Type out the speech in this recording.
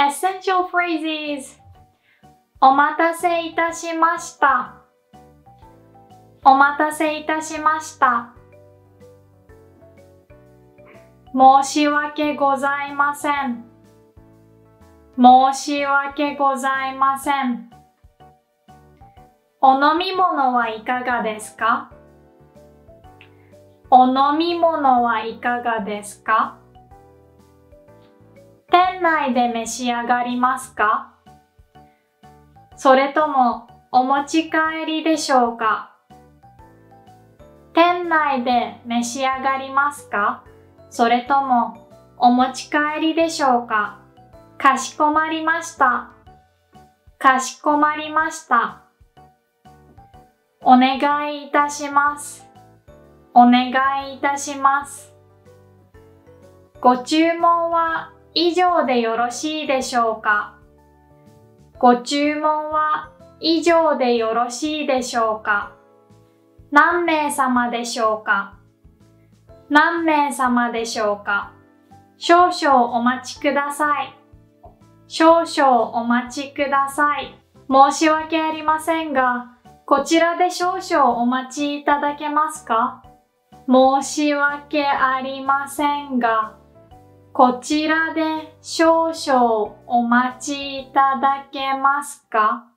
Essential phrases お待たせいたしました。お待たせいたしました。申し訳ございません。申し訳ございません。お飲み物はいかがですか？お飲み物はいかがですか？店内で召し上がりますか？それともお持ち帰りでしょうか？店内で召し上がりますか？それともお持ち帰りでしょうか？かしこまりました。かしこまりました。お願いいたします。お願いいたします。ご注文は以上でよろしいでしょうか？ご注文は以上でよろしいでしょうか？何名様でしょうか？何名様でしょうか？少々お待ちください。少々お待ちください。申し訳ありませんが、こちらで少々お待ちいただけますか？申し訳ありませんが、こちらで少々お待ちいただけますか？